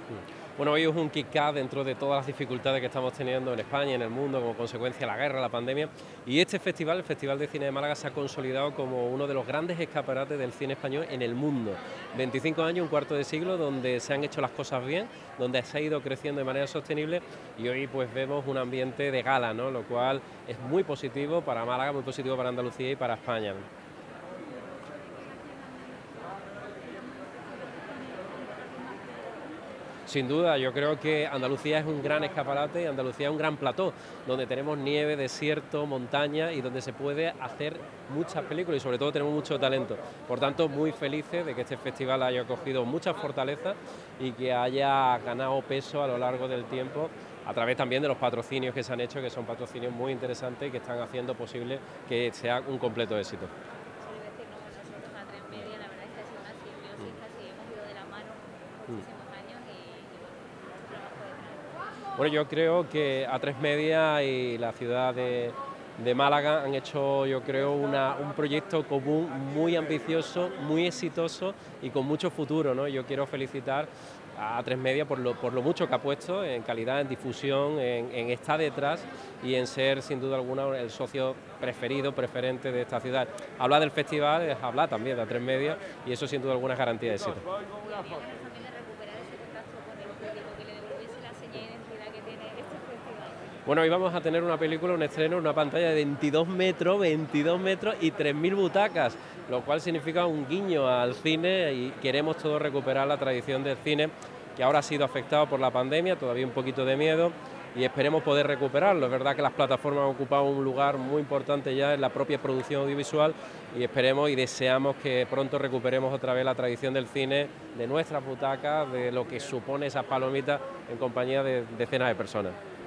Bueno, hoy es un kick-off dentro de todas las dificultades que estamos teniendo en España y en el mundo como consecuencia de la guerra, la pandemia. Y este festival, el Festival de Cine de Málaga, se ha consolidado como uno de los grandes escaparates del cine español en el mundo. 25 años, un cuarto de siglo, donde se han hecho las cosas bien, donde se ha ido creciendo de manera sostenible y hoy pues vemos un ambiente de gala, ¿no? Lo cual es muy positivo para Málaga, muy positivo para Andalucía y para España. Sin duda, yo creo que Andalucía es un gran escaparate, Andalucía es un gran plató, donde tenemos nieve, desierto, montaña y donde se puede hacer muchas películas y sobre todo tenemos mucho talento. Por tanto, muy felices de que este festival haya cogido muchas fortalezas y que haya ganado peso a lo largo del tiempo a través también de los patrocinios que se han hecho, que son patrocinios muy interesantes y que están haciendo posible que sea un completo éxito. Suele decirnos a nosotros a tres media, la verdad es que ha sido una simbiosis, casi hemos ido de la mano muchísimos años y bueno, lo nos puede traer. Bueno, yo creo que A3 Media y la ciudad de Málaga han hecho, yo creo, un proyecto común muy ambicioso, muy exitoso y con mucho futuro, ¿no? Yo quiero felicitar a A3 Media por lo mucho que ha puesto en calidad, en difusión, en estar detrás y en ser, sin duda alguna, el socio preferido, preferente de esta ciudad. Hablar del festival es hablar también de A3 Media y eso, sin duda alguna, es garantía de éxito. Y había ganas también de recuperar ese contacto con el público, que le devolviese la señal de identidad que tiene este festival. Bueno, hoy vamos a tener una película, un estreno, una pantalla de 22 metros y 3.000 butacas, lo cual significa un guiño al cine y queremos todos recuperar la tradición del cine que ahora ha sido afectado por la pandemia, todavía un poquito de miedo y esperemos poder recuperarlo. Es verdad que las plataformas han ocupado un lugar muy importante ya en la propia producción audiovisual y esperemos y deseamos que pronto recuperemos otra vez la tradición del cine, de nuestras butacas, de lo que supone esas palomitas en compañía de decenas de personas.